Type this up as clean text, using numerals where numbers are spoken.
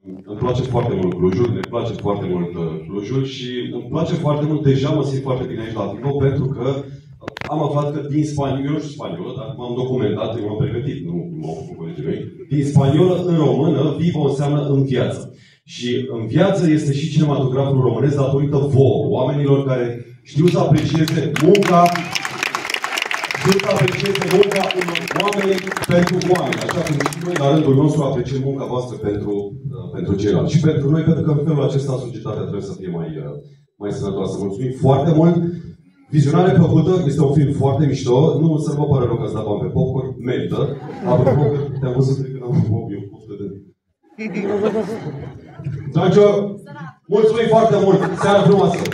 Îmi place foarte mult Clujul, ne place foarte mult Clujul și îmi place foarte mult, deja mă simt foarte bine aici la Vivo, pentru că am aflat că din spaniolă, eu nu știu spaniolă, dar m-am documentat, eu m-am pregătit, nu m-au făcut colegii mei, din spaniolă în română, Vivo înseamnă în viață. Și în viață este și cinematograful românesc datorită vouă, oamenilor care știu să aprecieze munca, oamenii pentru oameni, așa cum și noi, la rândul nostru, apreciem munca voastră pentru ceilalți. Și pentru noi, pentru că în felul acesta societatea trebuie să fie mai sănătoasă. Mulțumim foarte mult! Vizionare plăcută, este un film foarte mișto. Nu să vă pare rău că îți dau bani pe popcorn, merită. Apropo că te-am văzut de când am făcut eu poftă de... Dragilor, mulțumim foarte mult! Seara frumoasă!